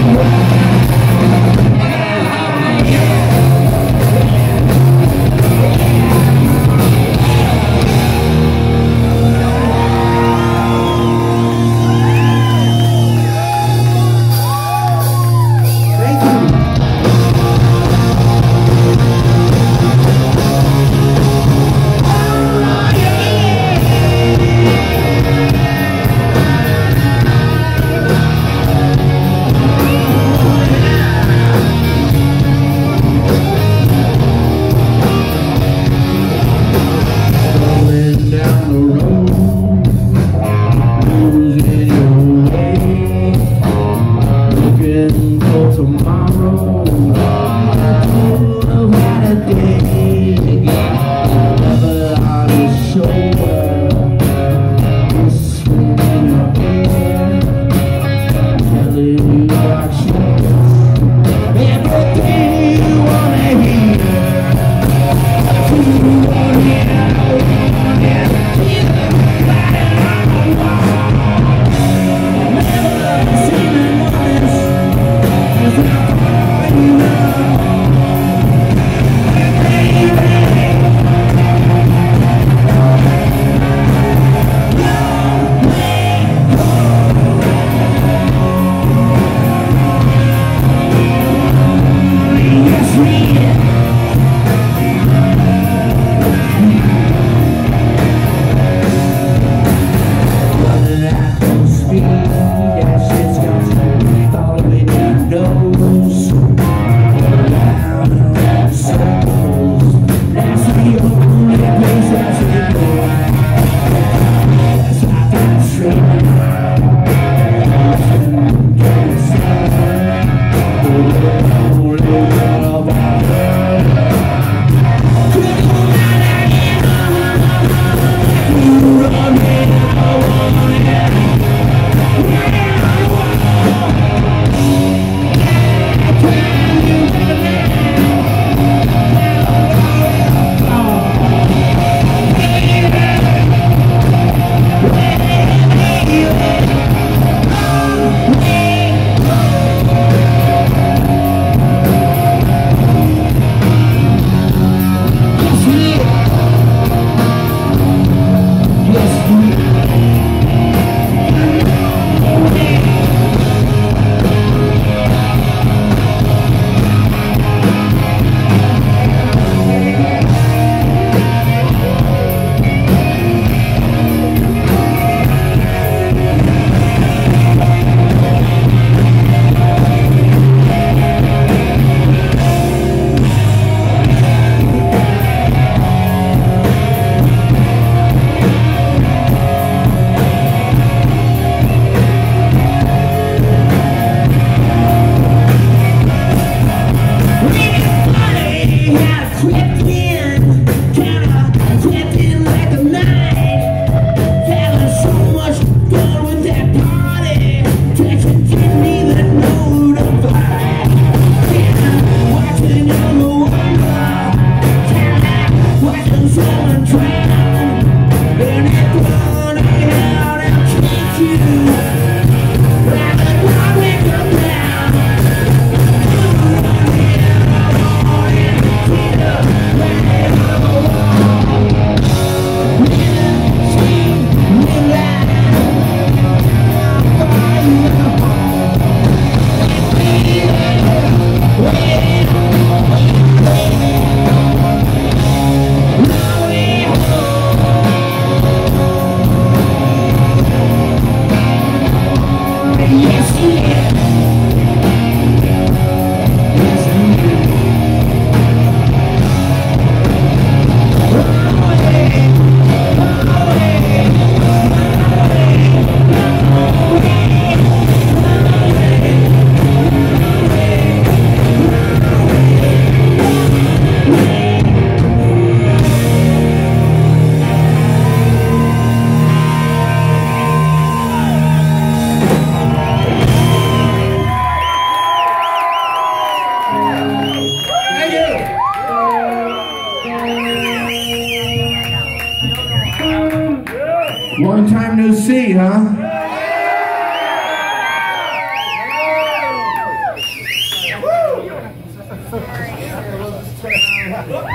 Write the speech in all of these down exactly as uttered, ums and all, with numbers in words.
Long time no see, huh?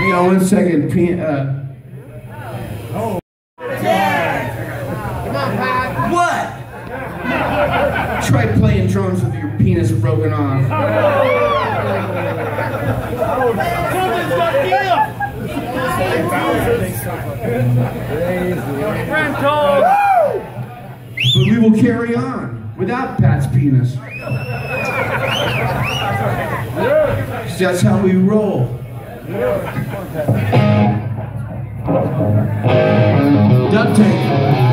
Hang on one second. Pe uh, oh. Come on, Pat. What? Try playing drums with your penis broken off. But we will carry on without Pat's penis. That's how we roll. Duct tape.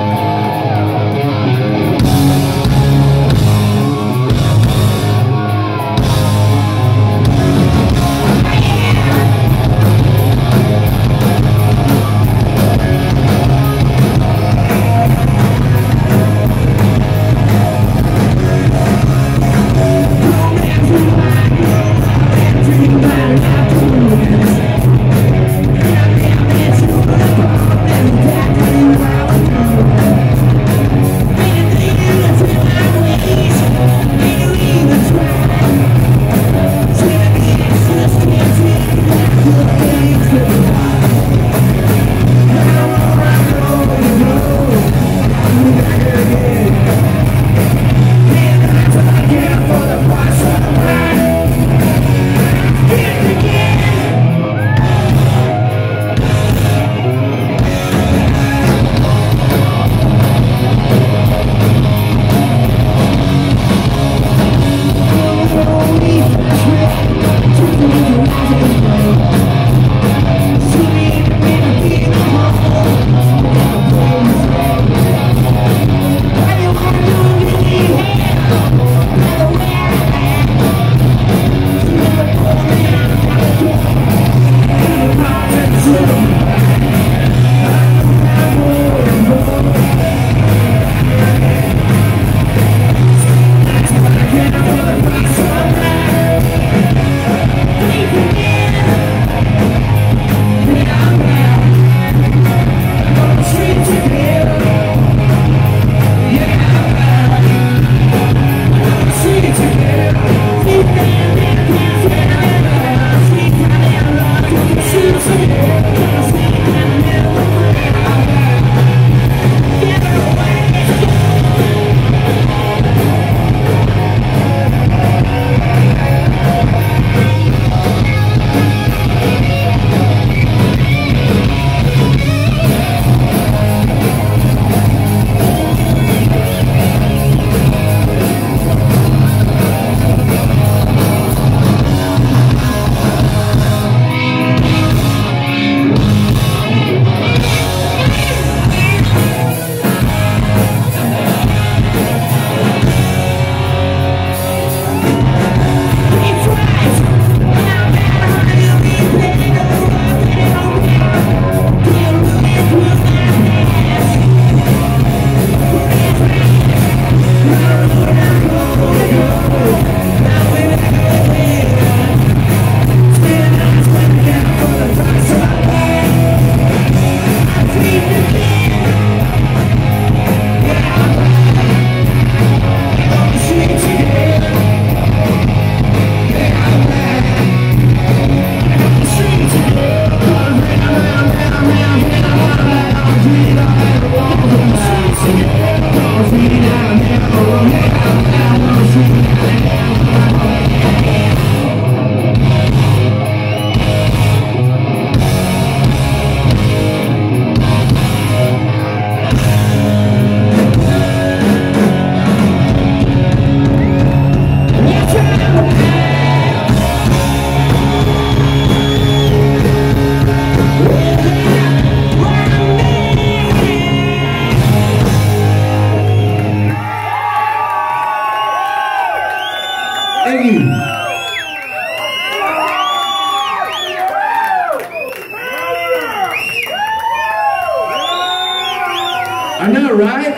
I know, right?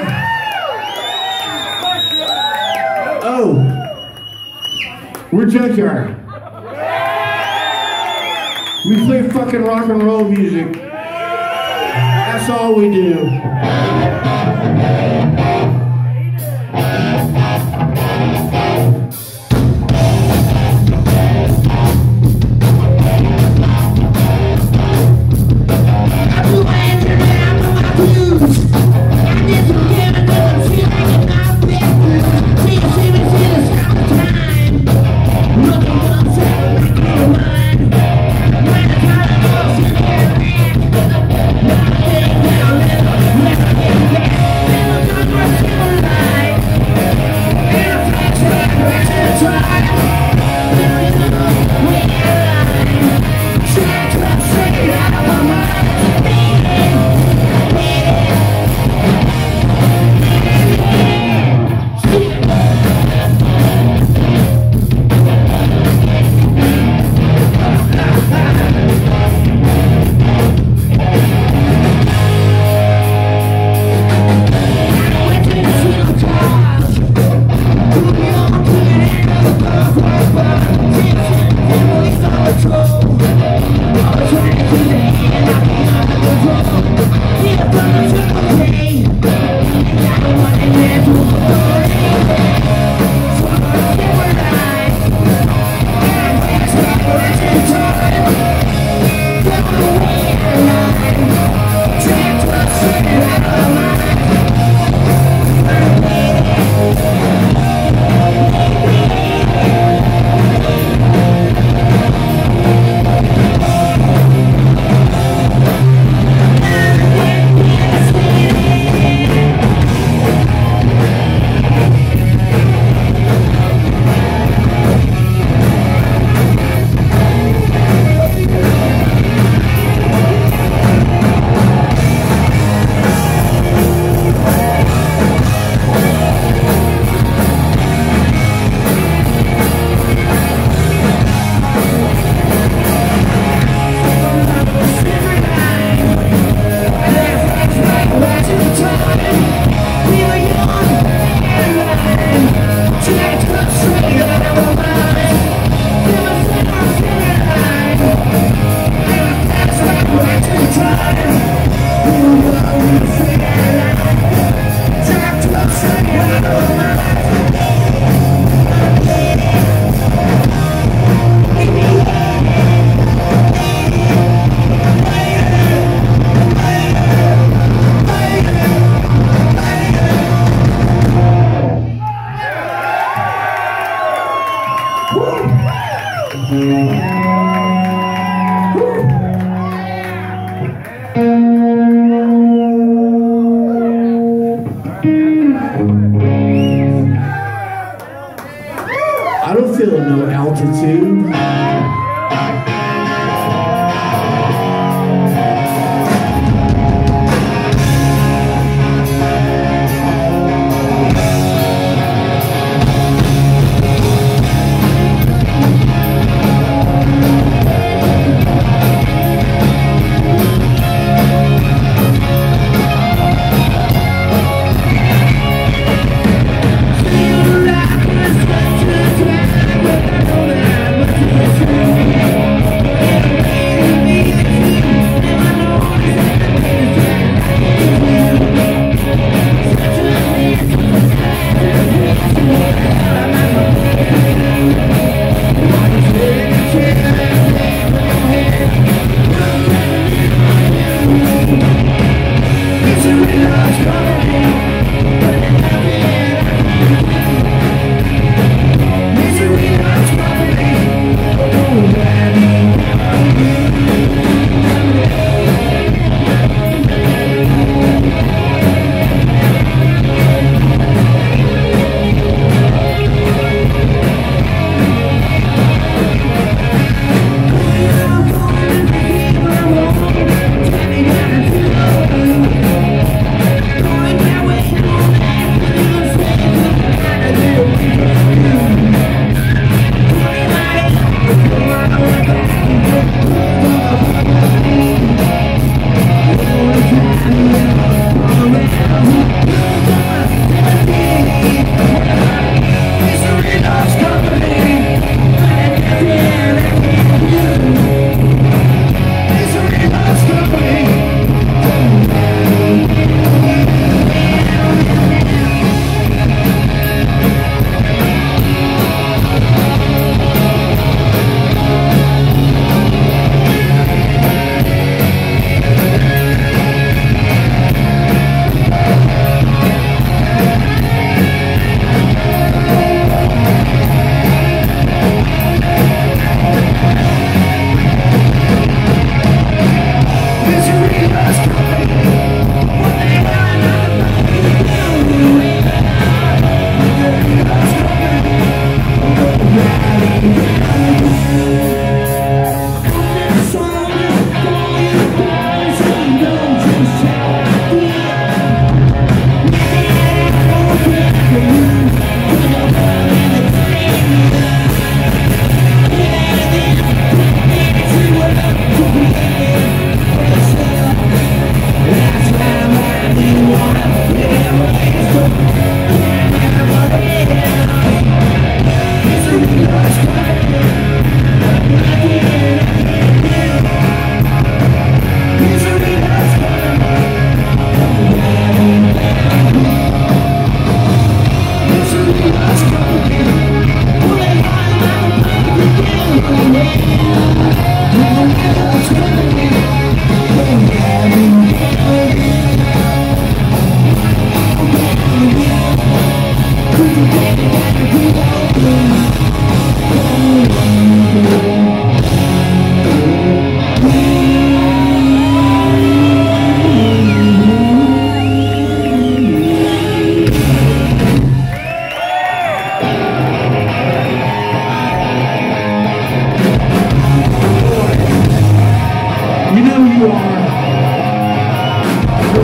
Oh, we're Junkyard. We play fucking rock and roll music. That's all we do.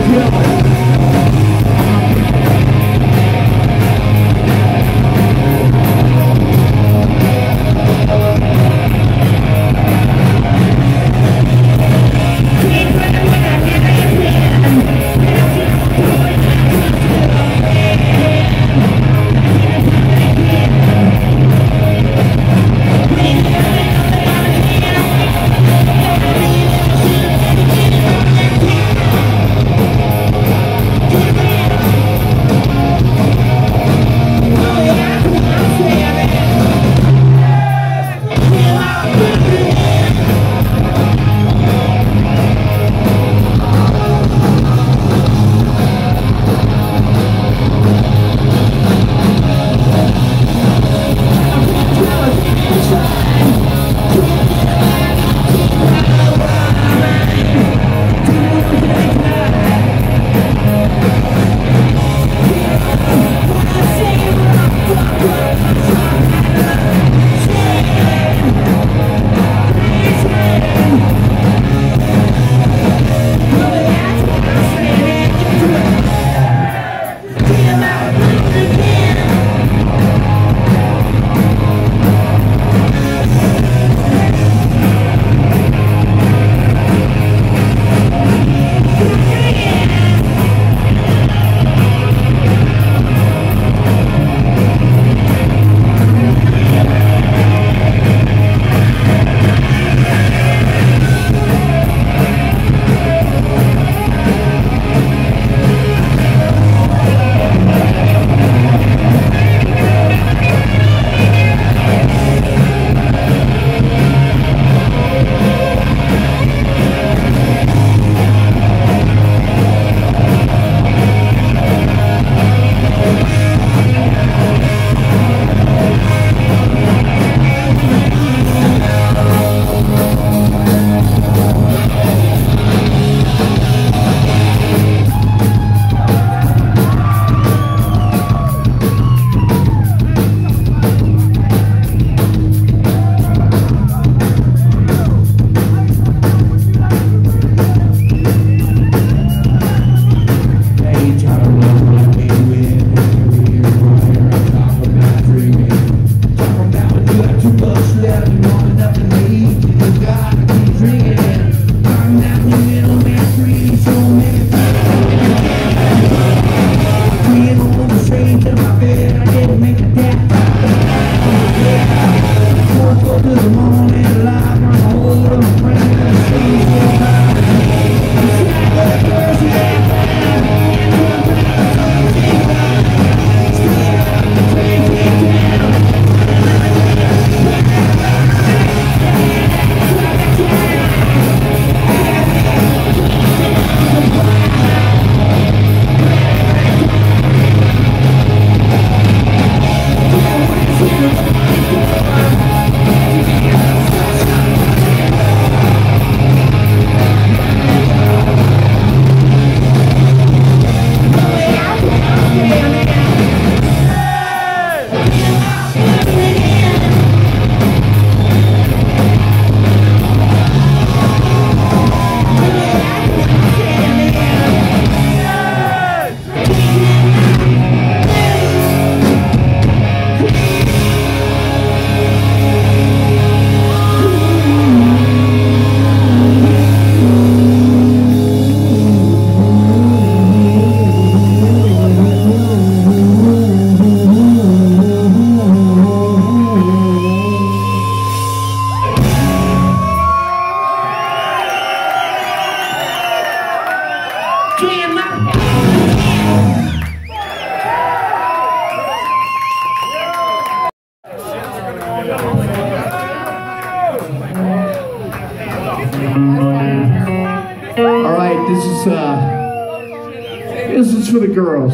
All right, this is uh, this is for the girls,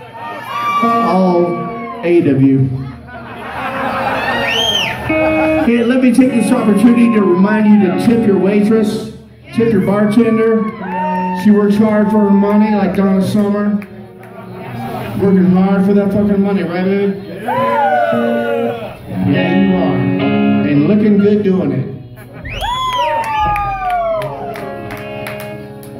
all eight of you. Hey, let me take this opportunity to remind you to tip your waitress, tip your bartender. She works hard for her money, like Donna Summer. Working hard for that fucking money, right, baby? Yeah, you are. And looking good doing it.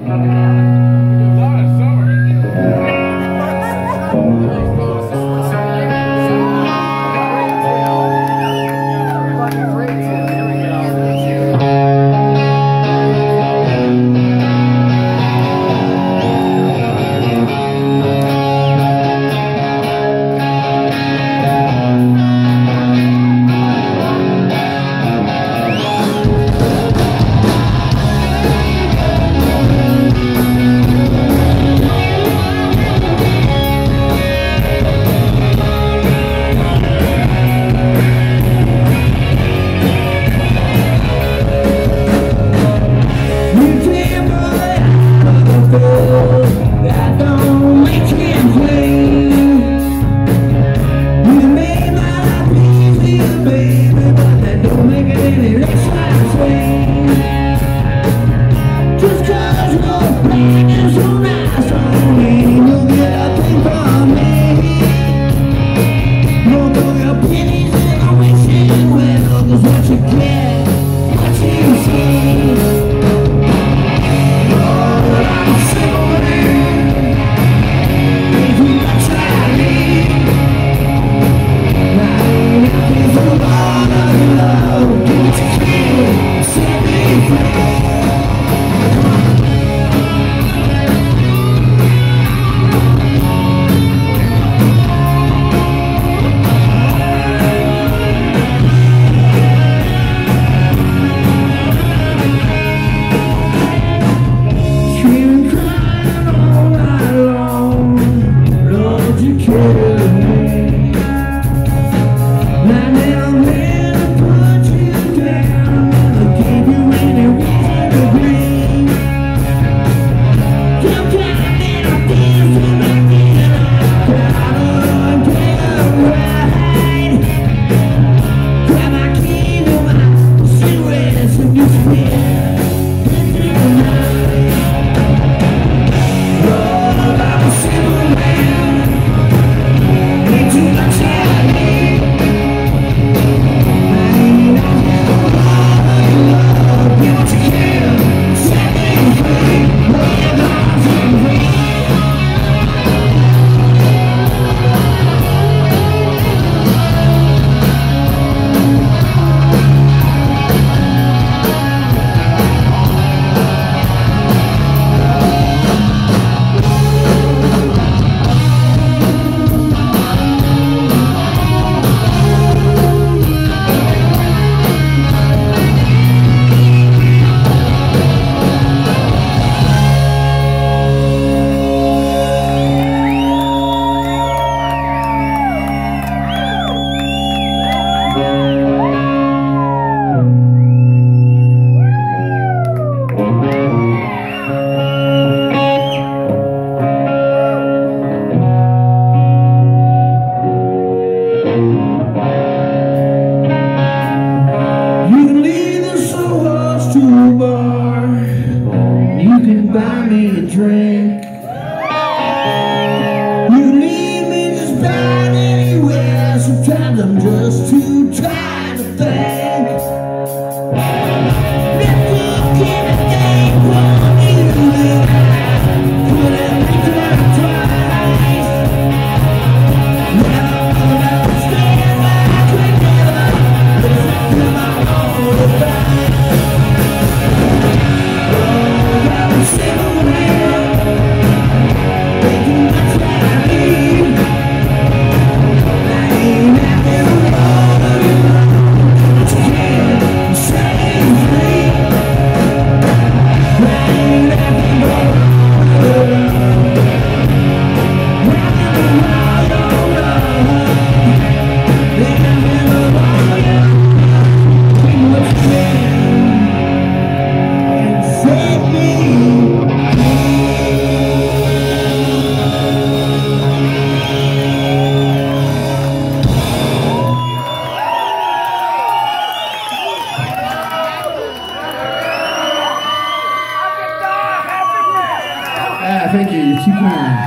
Thank you. You're too kind.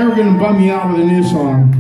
Now we're gonna bum you out with a new song.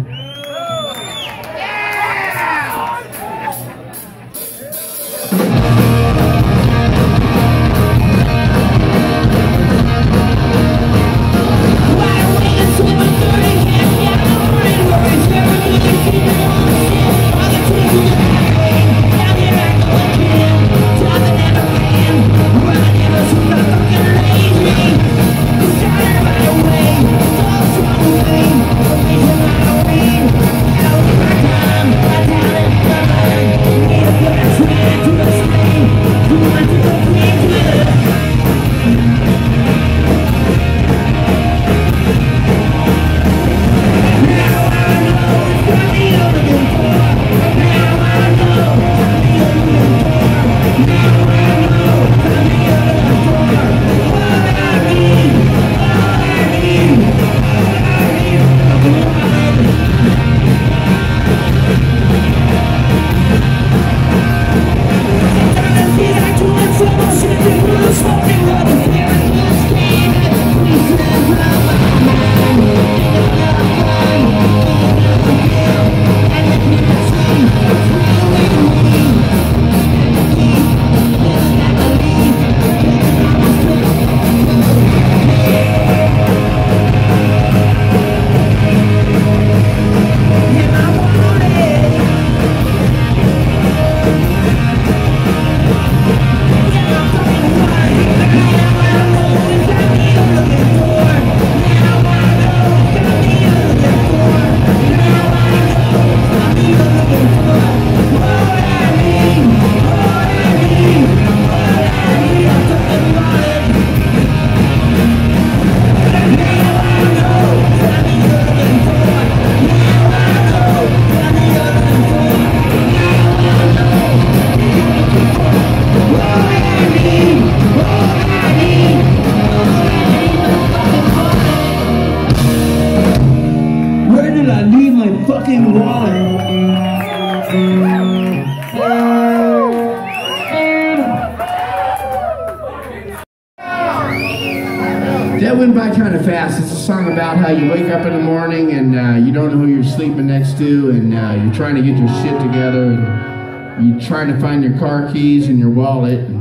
That went by kind of fast. It's a song about how you wake up in the morning and uh, you don't know who you're sleeping next to, and uh, you're trying to get your shit together, and you're trying to find your car keys and your wallet, and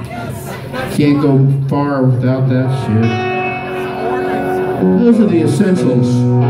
can't go far without that shit. Those are the essentials.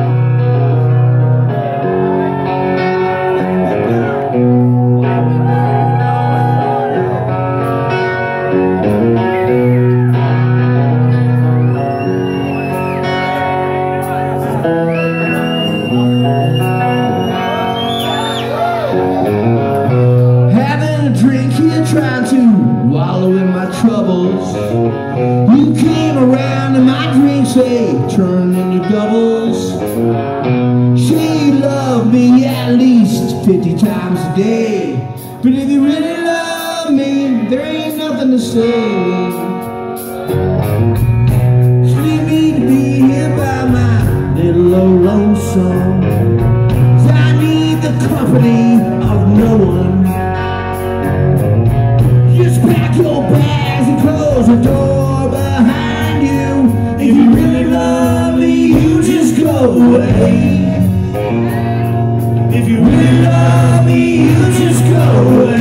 Having a drink here, trying to wallow in my troubles. You came around and my drinks, they turned into doubles. She loved me at least fifty times a day. But if you really love me, there ain't nothing to say. Just leave me to be here by my little old lonesome. 'Cause I need the company of no one. Just pack your bags and close the door behind you. If you really love me, you just go away. If you really love me, you just go away.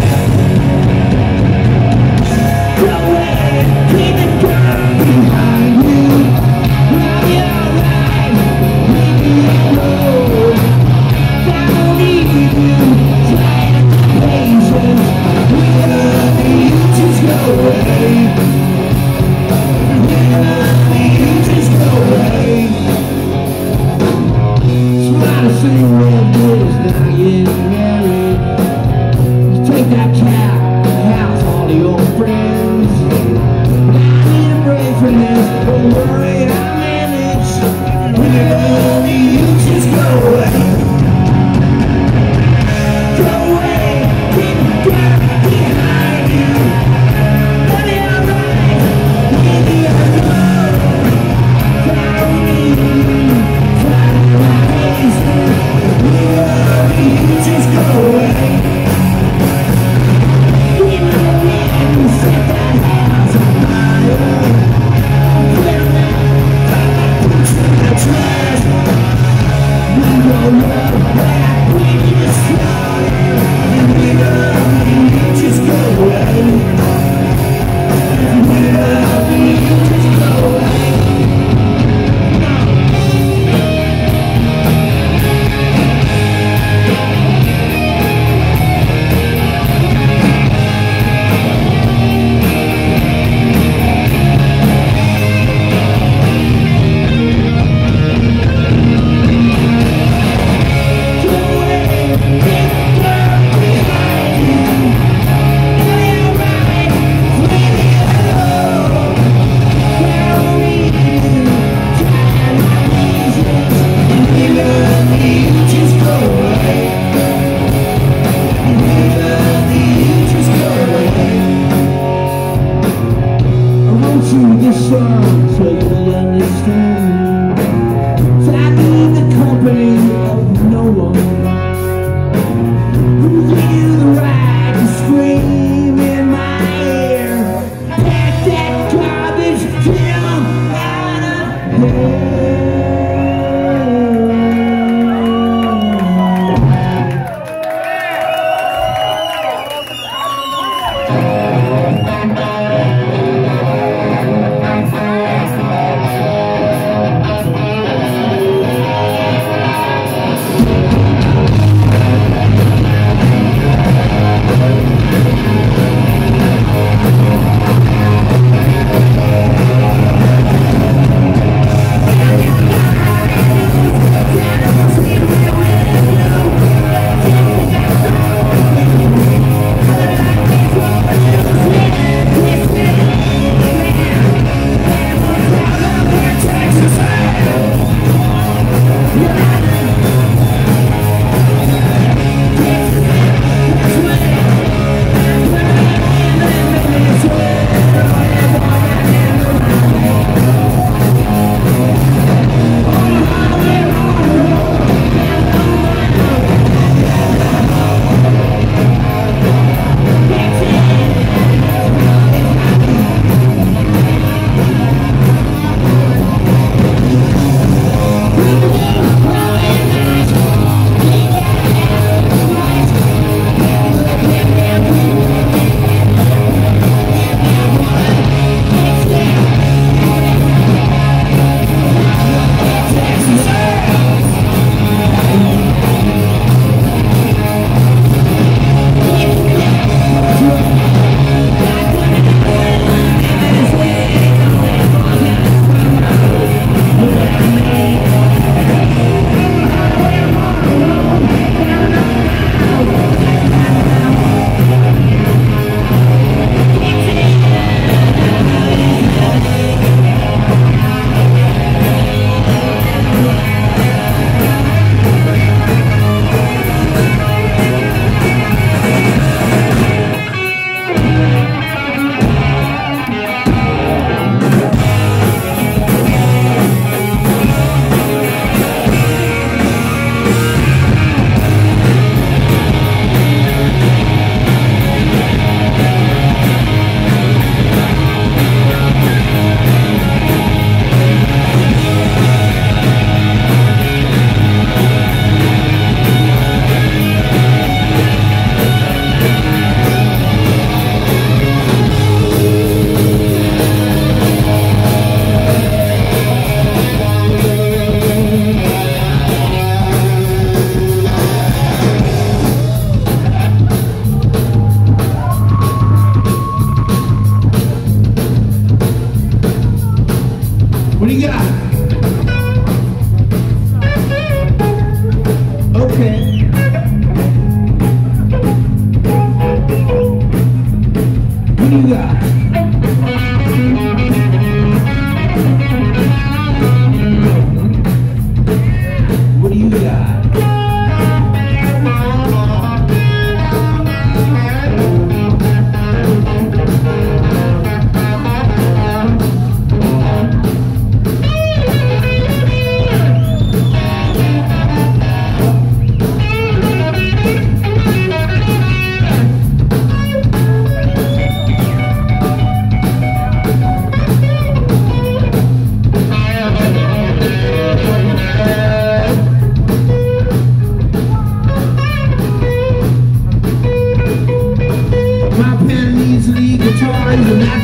Go away, keep the gun behind you. I'll be alright, leave me alone. I don't need you, try to be patient. We love me, you just go away. We love me, you just go away. Smile to say real good is now getting married. You take that cat to the house, all of your friends. I need a break from this, don't worry, I'll manage. We love me, you just go away. Go away, keep the gun behind you. Let me alright, leave me alone. I don't need you, try to replace me. We love me, you just go away.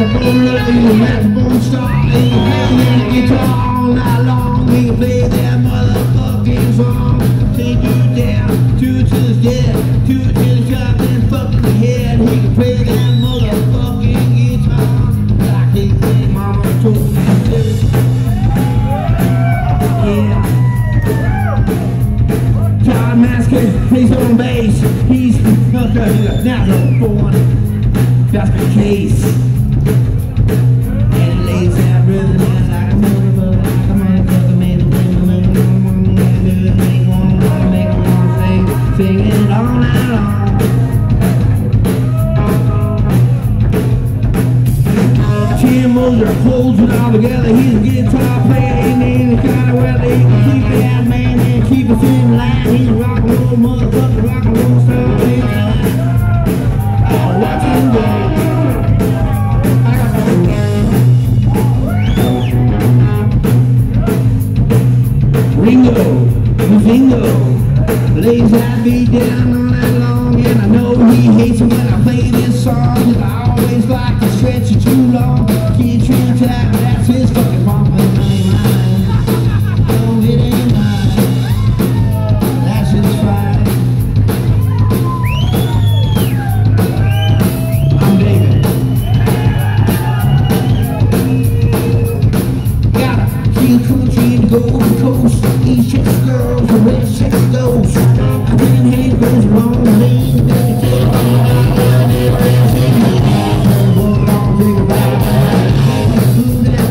saxophone, he's a saxophone star. He's playing the guitar all night long. He can play that motherfucking song. Take you down, two to the dead, two to the top, and fuck in the head. He can play that motherfucking guitar like his mama told me to. Yeah. John Masker plays on bass. He's not a natural born. That's the case. And it lays that rhythm down like a motherfucker, like a motherfucker, made a woman, make a woman, make a woman, make a woman sing, sing it all night long. Tim Moser holds it all together. He's a guitar player. He needs the kind of weather. He can keep that man and keep us in line. He's a rock and roll motherfucker, rock and roll star. Oh, watch him go. Ringo, Ringo, lays that beat down all night long, and I know he hates it when I play this song, 'cause I always like to stretch it too long. Kid Trin Tap, that's his fucking mom, but it ain't mine. No, it ain't mine. That's his fight. I'm David. Gotta feel country and go to the coast. East Texas girls, the West Texas goes. I think hand goes wrong, lean, baby, take it all out. Take it all out.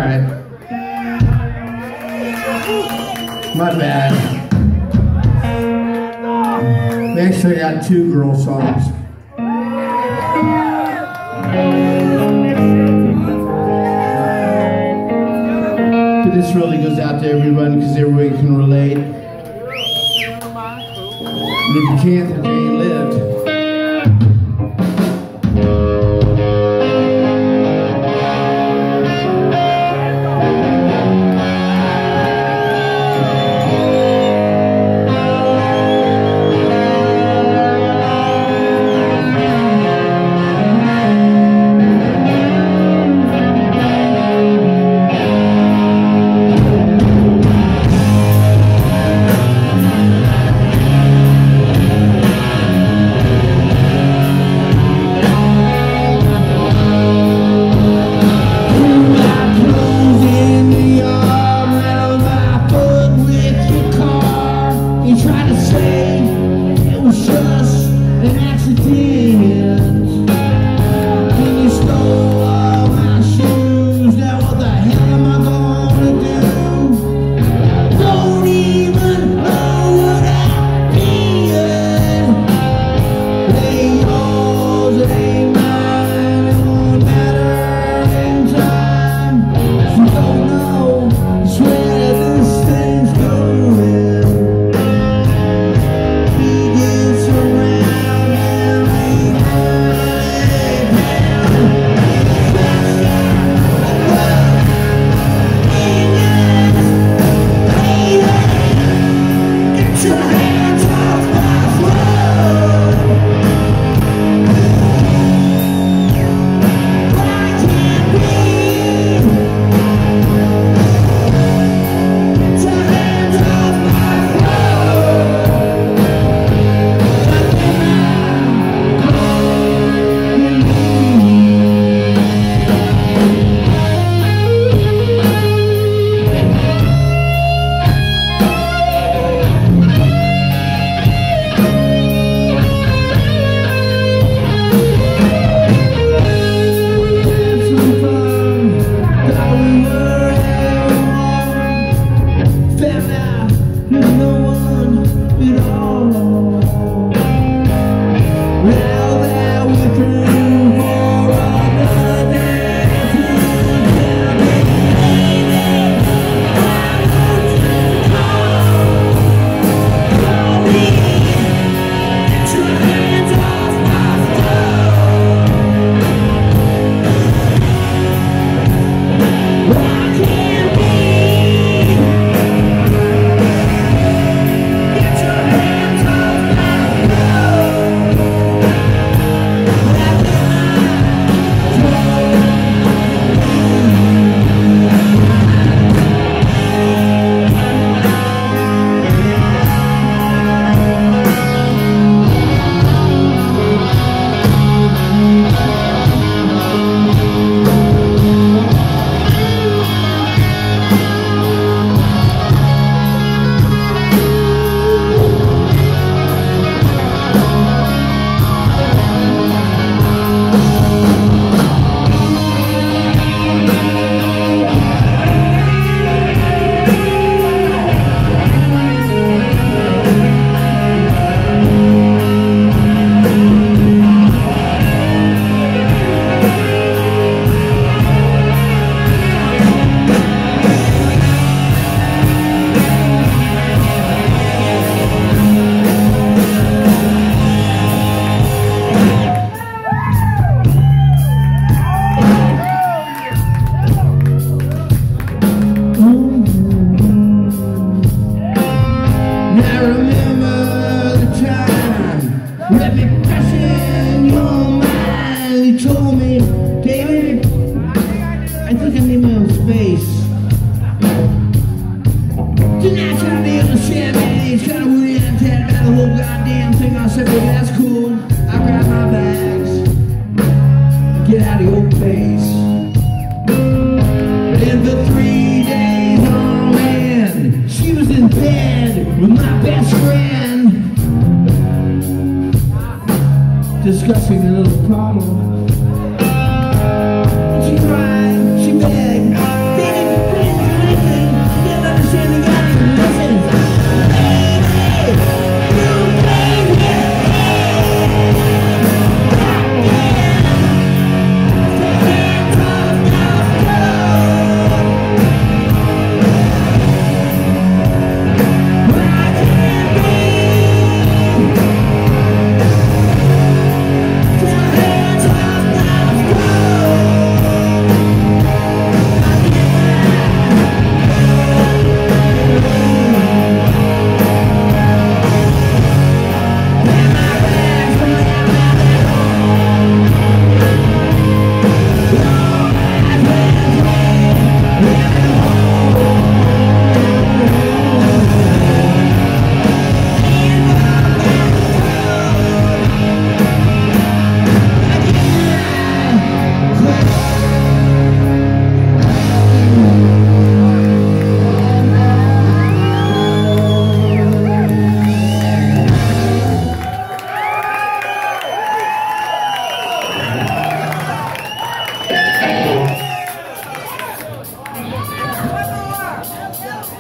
right. My bad. We actually got two girl songs. But this really goes out to everyone because everybody can relate. And if you can't, then you ain't lived. Discussing a little problem. She cried, she begged,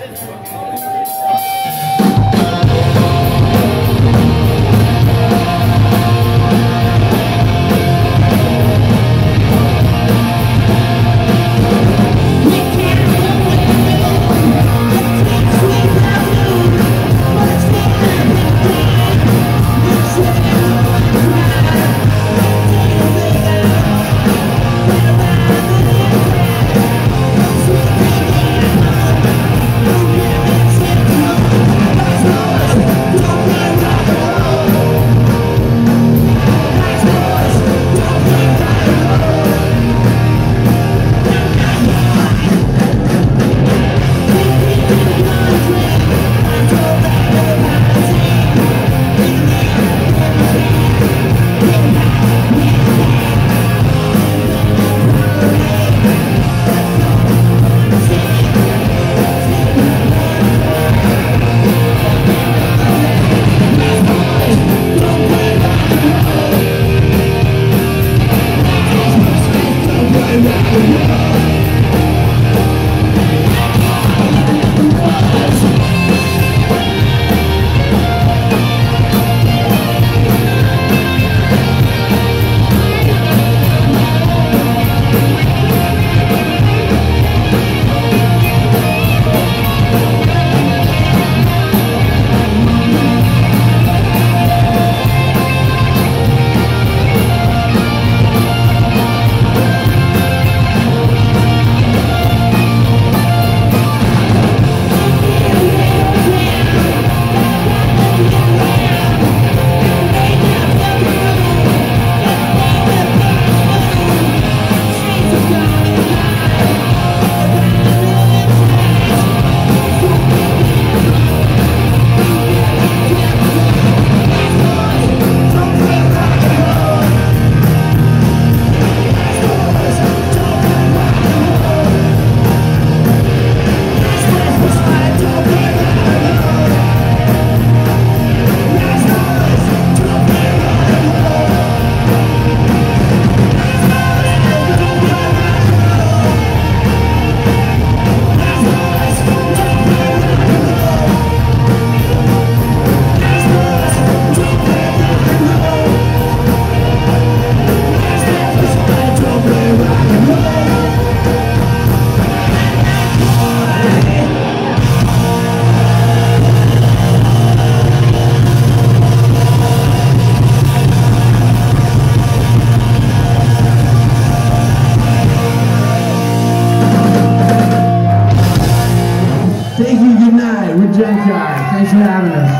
Junkyard. Thanks for having us.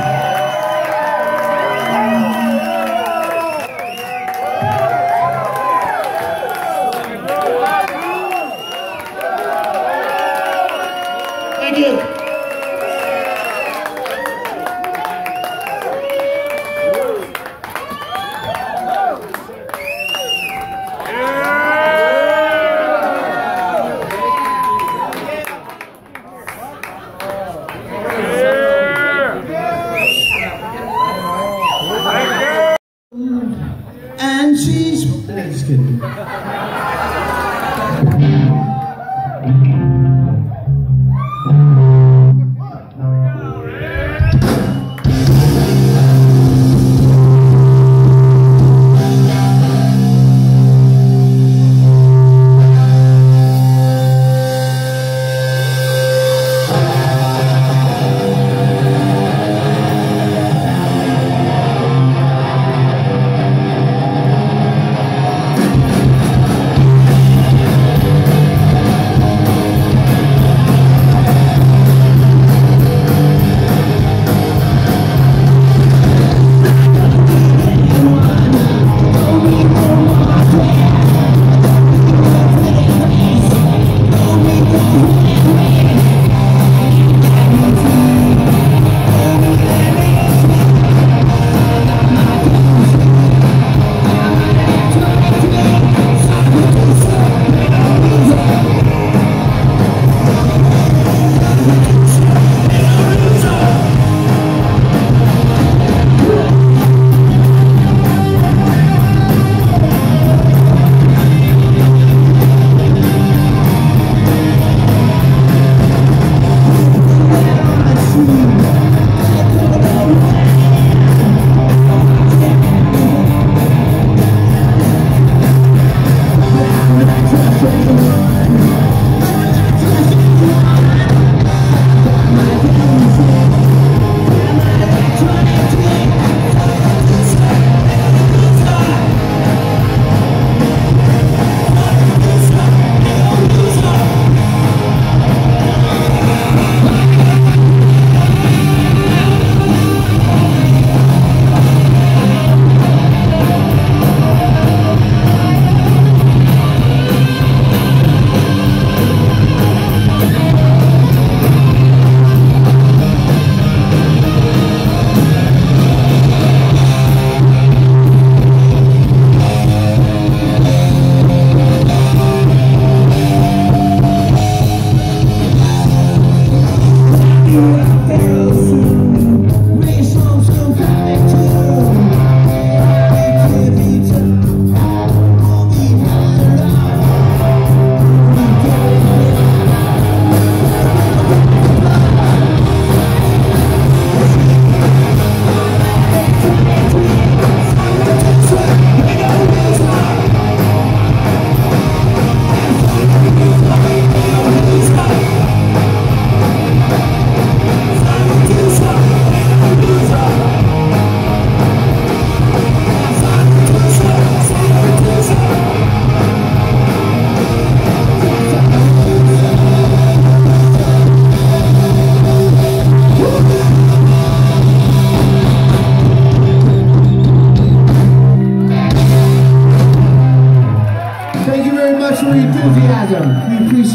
Thank you. And she's... Just kidding. Thank you.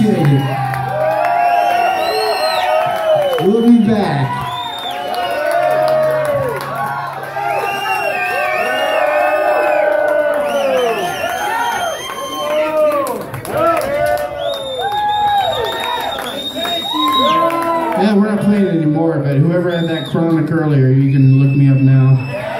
appreciate it. We'll be back. Yeah, we're not playing anymore, but whoever had that chronic earlier, you can look me up now.